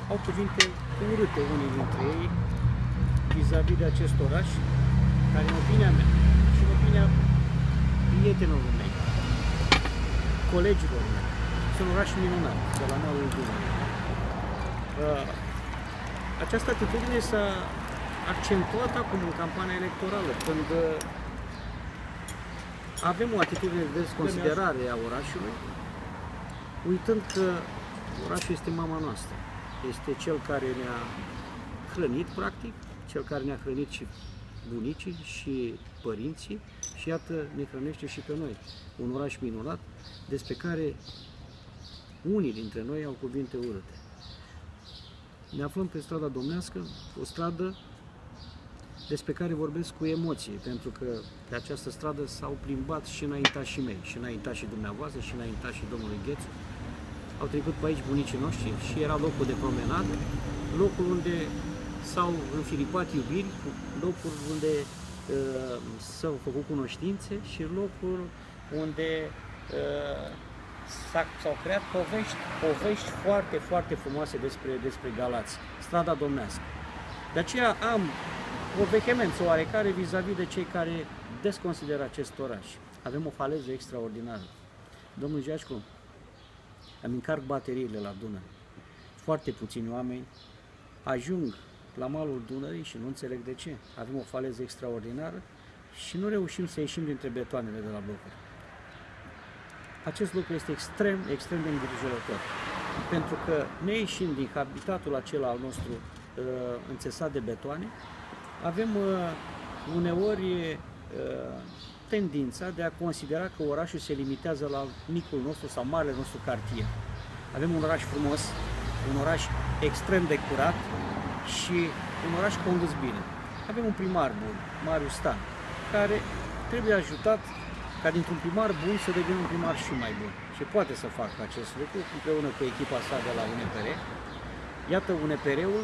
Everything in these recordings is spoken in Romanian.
au cuvinte urâte unii dintre ei vis-a-vis de acest oraș, care în opinia mea și în opinia prietenilor mei, colegilor mei, este un oraș minunat de la malul Dunării. Această atitudine s-a accentuat acum în campania electorală, când avem o atitudine de desconsiderare a orașului, uitând că orașul este mama noastră. Este cel care ne-a hrănit, practic, cel care ne-a hrănit și bunicii și părinții și iată, ne hrănește și pe noi. Un oraș minunat despre care unii dintre noi au cuvinte urâte. Ne aflăm pe strada Domnească, o stradă despre care vorbesc cu emoție, pentru că pe această stradă s-au plimbat și înaintașii mei, și înaintașii dumneavoastră, și înaintașii domnului Ghețu. Au trecut pe aici bunicii noștri și era locul de promenadă, locul unde s-au înfilipat iubiri, locul unde s-au făcut cunoștințe și locul unde s-au creat povești foarte, foarte frumoase despre Galați, strada Domnească. De aceea am o vehemență oarecare vis-a-vis de cei care desconsideră acest oraș. Avem o faleză extraordinară. Domnul Giașcu, îmi încarc bateriile la Dunăre. Foarte puțini oameni ajung la malul Dunării și nu înțeleg de ce. Avem o faleză extraordinară și nu reușim să ieșim dintre betoanele de la blocuri. Acest lucru este extrem, extrem de îngrijorător. Pentru că ne ieșim din habitatul acela al nostru înțesat de betoane, avem uneori tendința de a considera că orașul se limitează la micul nostru sau marele nostru cartier. Avem un oraș frumos, un oraș extrem de curat și un oraș condus bine. Avem un primar bun, Marius Stan, care trebuie ajutat ca dintr-un primar bun să devină un primar și mai bun. Și poate să facă acest lucru împreună cu echipa sa de la UNPR. Iată, UNPR-ul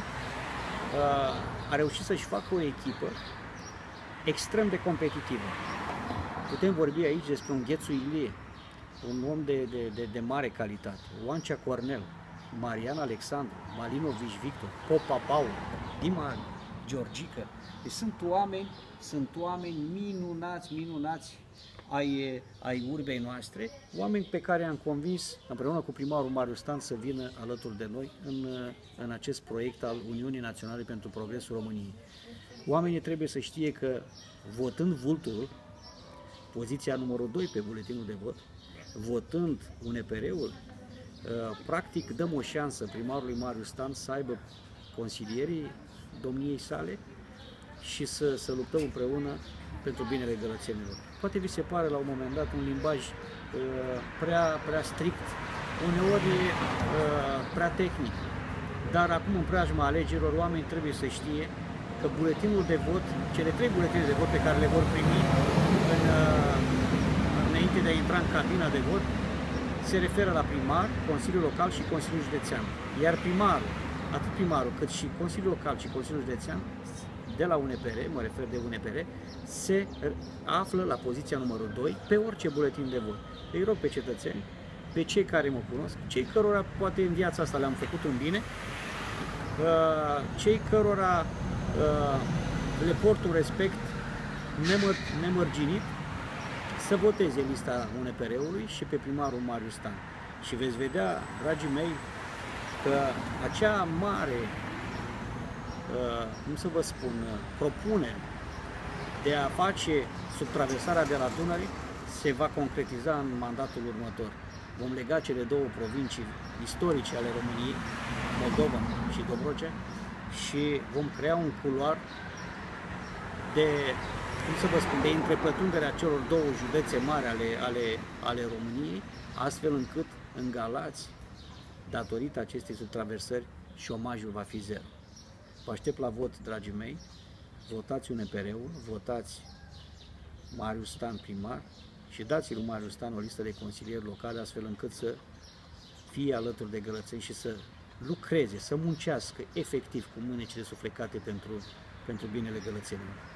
a reușit să-și facă o echipă extrem de competitivă. Putem vorbi aici despre un Ghețu Ilie, un om de mare calitate, Oancea Cornel, Marian Alexandru, Malinovici Victor, Popa Paul, Dima Georgică. Deci sunt oameni minunați ai urbei noastre, oameni pe care am convins împreună cu primarul Marius Stan să vină alături de noi în acest proiect al Uniunii Naționale pentru Progresul României. Oamenii trebuie să știe că votând Vulturul, poziția numărul 2 pe buletinul de vot, votând UNPR-ul, practic dăm o șansă primarului Marius Stan să aibă consilierii domniei sale și să luptăm împreună pentru binele gălățenilor. Poate vi se pare la un moment dat un limbaj prea strict, uneori prea tehnic, dar acum în preajma alegerilor oamenii trebuie să știe că buletinul de vot, cele 3 buletine de vot pe care le vor primi înainte de a intra în cabina de vot, se referă la primar, Consiliul Local și Consiliul Județean. Iar primarul, atât primarul cât și Consiliul Local și Consiliul Județean, de la UNPR, mă refer de UNPR, se află la poziția numărul 2 pe orice buletin de vot. Îi rog pe cetățeni, pe cei care mă cunosc, cei cărora poate în viața asta le-am făcut un bine, cei cărora le port un respect nemărginit, să voteze lista UNPR-ului și pe primarul Marius Stan. Și veți vedea, dragii mei, că acea mare, cum să vă spun, propunere de a face subtraversarea de la Dunăre se va concretiza în mandatul următor. Vom lega cele două provincii istorice ale României, Moldova și Dobrogea, și vom crea un culoar de, cum să vă spun, de întrepătrunderea celor două județe mari ale României, astfel încât în Galați, datorită acestei subtraversări, șomajul va fi zero. Vă aștept la vot, dragii mei, votați UNPR-ul, votați Marius Stan primar și dați lui Marius Stan o listă de consilieri locale, astfel încât să fie alături de gălățeni și să lucreze, să muncească efectiv cu mânecile suflecate pentru binele gălățenilor.